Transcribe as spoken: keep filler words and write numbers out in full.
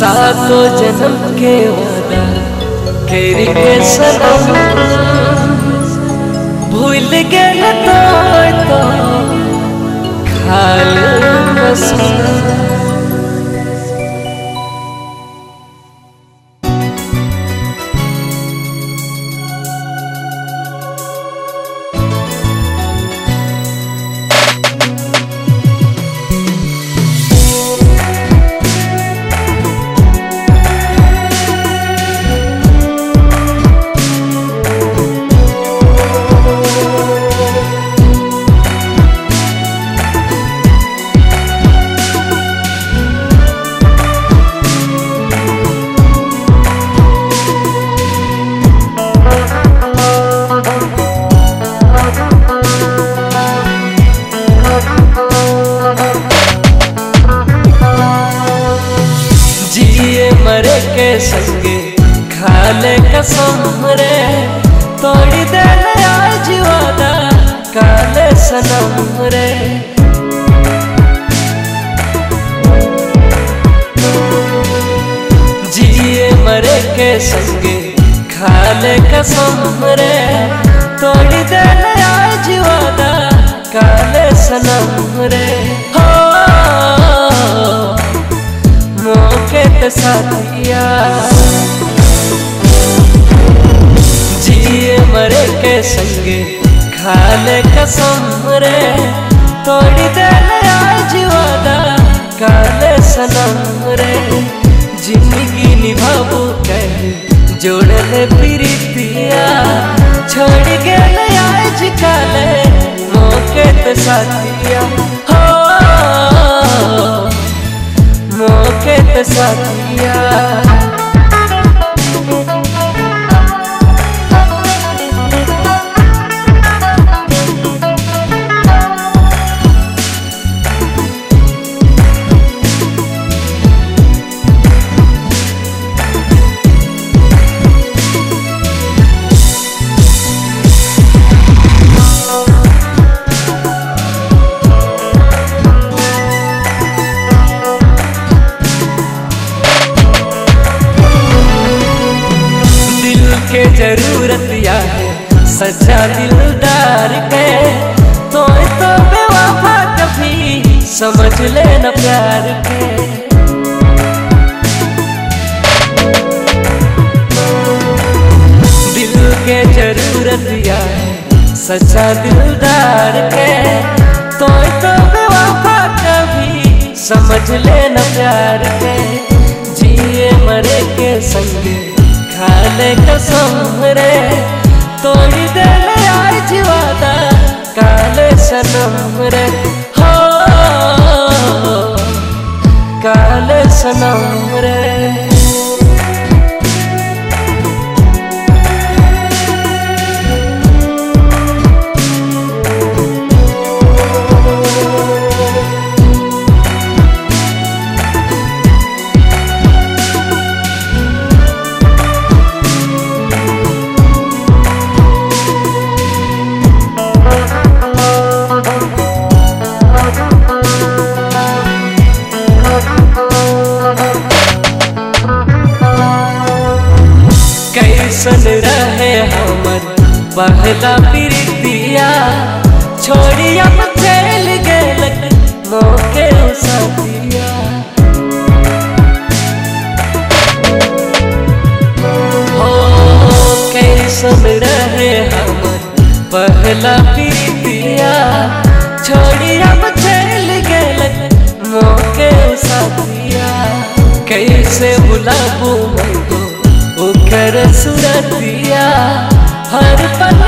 सातो जन्म के वादा केरी के सनम भूल गेल तो तो खाल कसम। मरे के संगे खाले कसम रे तोड़ी दे आज वादा काले सनम रे। जिए मरे के संगे खाले कसम रे तोड़ी दे आज वादा काले सनम रे। हो मौके ते साथिया जिए मरे के संगे खाले कसम रे तोड़ी दे आज वादा काले सनम रे। जिंदगी निभाबू कह जोड़ले प्रीतिया छोड़ गेले आज काले मौके ते साथिया। हो मौके ते साथिया के जरूरत या है सच्चा दिलदार के तो तो बेवफा कभी समझ लेना प्यार के। दिल के जरूरत या है सच्चा दिलदार के तो तो बेवफा कभी समझ लेना प्यार के। जिए मरे के संगे खाले कसम रे तोड़ी दे आज वादा काले सनम रे। हो काले सनम रे। कैसन रहे हमर पहला प्रीतिया छोड़ी अब चल गेल मौके साथिया। हो कैसन रहे हमर पहला प्रीतिया छोड़ी अब चल गेल मौके साथिया। कैसे भुलाबू मैं ओकर सुरतिया हर पल